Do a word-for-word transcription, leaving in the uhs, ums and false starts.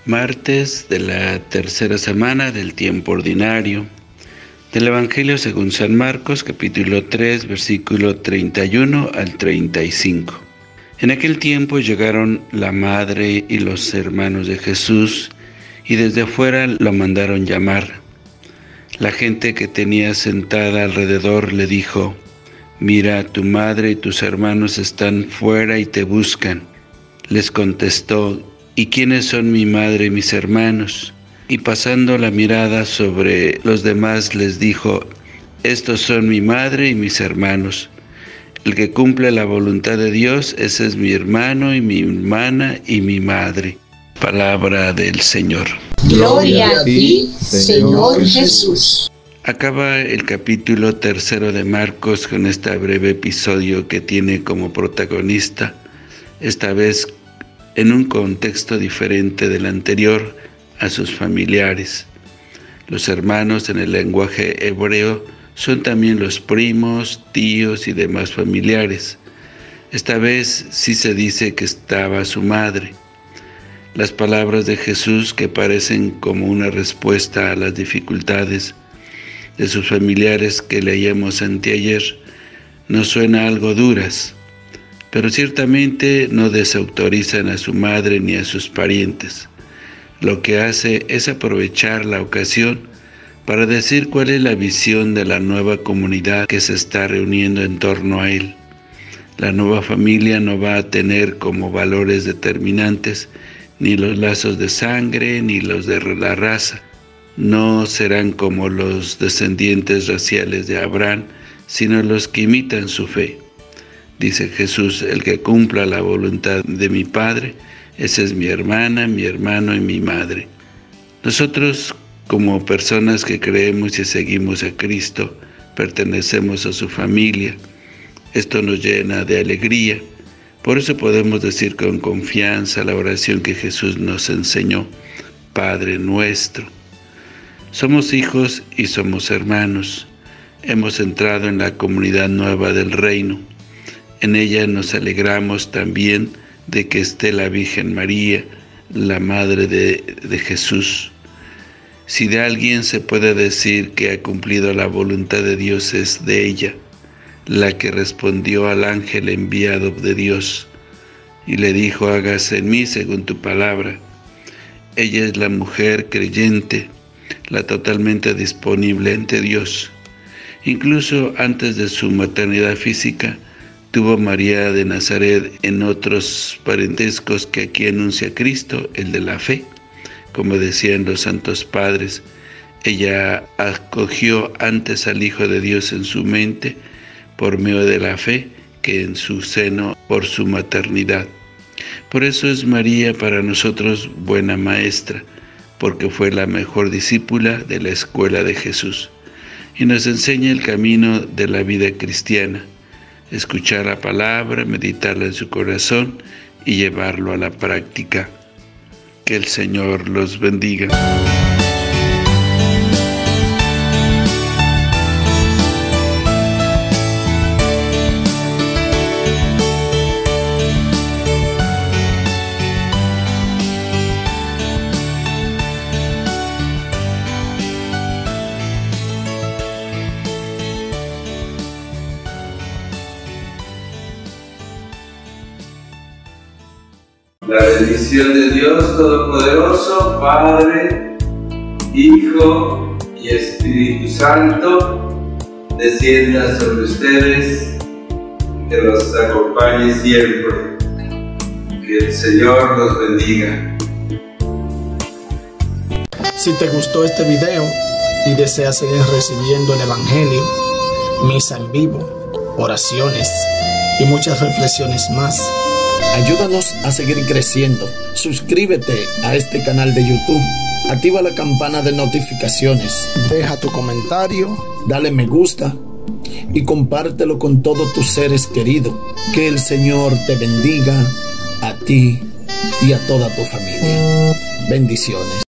Martes de la tercera semana del tiempo ordinario del Evangelio según San Marcos, capítulo tres, versículo treinta y uno al treinta y cinco. En aquel tiempo llegaron la madre y los hermanos de Jesús, y desde afuera lo mandaron llamar. La gente que tenía sentada alrededor le dijo: «Mira, tu madre y tus hermanos están fuera y te buscan». Les contestó: «¿Y quiénes son mi madre y mis hermanos?». Y pasando la mirada sobre los demás les dijo: «Estos son mi madre y mis hermanos. El que cumple la voluntad de Dios, ese es mi hermano y mi hermana y mi madre». Palabra del Señor. Gloria a ti, Señor Jesús. Acaba el capítulo tercero de Marcos con este breve episodio que tiene como protagonista, esta vez en un contexto diferente del anterior, a sus familiares. Los hermanos en el lenguaje hebreo son también los primos, tíos y demás familiares. Esta vez sí se dice que estaba su madre. Las palabras de Jesús, que parecen como una respuesta a las dificultades de sus familiares que leíamos anteayer, nos suenan algo duras, pero ciertamente no desautorizan a su madre ni a sus parientes. Lo que hace es aprovechar la ocasión para decir cuál es la visión de la nueva comunidad que se está reuniendo en torno a él. La nueva familia no va a tener como valores determinantes ni los lazos de sangre ni los de la raza. No serán como los descendientes raciales de Abraham, sino los que imitan su fe. Dice Jesús: el que cumpla la voluntad de mi Padre, esa es mi hermana, mi hermano y mi madre. Nosotros, como personas que creemos y seguimos a Cristo, pertenecemos a su familia. Esto nos llena de alegría. Por eso podemos decir con confianza la oración que Jesús nos enseñó: Padre nuestro. Somos hijos y somos hermanos. Hemos entrado en la comunidad nueva del reino. En ella nos alegramos también de que esté la Virgen María, la Madre de, de Jesús. Si de alguien se puede decir que ha cumplido la voluntad de Dios, es de ella, la que respondió al ángel enviado de Dios y le dijo: hágase en mí según tu palabra. Ella es la mujer creyente, la totalmente disponible ante Dios. Incluso antes de su maternidad física, tuvo María de Nazaret en otros parentescos que aquí anuncia Cristo, el de la fe. Como decían los santos padres, ella acogió antes al Hijo de Dios en su mente por medio de la fe que en su seno por su maternidad. Por eso es María para nosotros buena maestra, porque fue la mejor discípula de la escuela de Jesús y nos enseña el camino de la vida cristiana: escuchar la palabra, meditarla en su corazón y llevarlo a la práctica. Que el Señor los bendiga. La bendición de Dios Todopoderoso, Padre, Hijo y Espíritu Santo, descienda sobre ustedes, que los acompañe siempre. Que el Señor los bendiga. Si te gustó este video y deseas seguir recibiendo el Evangelio, misa en vivo, oraciones y muchas reflexiones más, ayúdanos a seguir creciendo. Suscríbete a este canal de YouTube, activa la campana de notificaciones, deja tu comentario, dale me gusta y compártelo con todos tus seres queridos. Que el Señor te bendiga a ti y a toda tu familia. Bendiciones.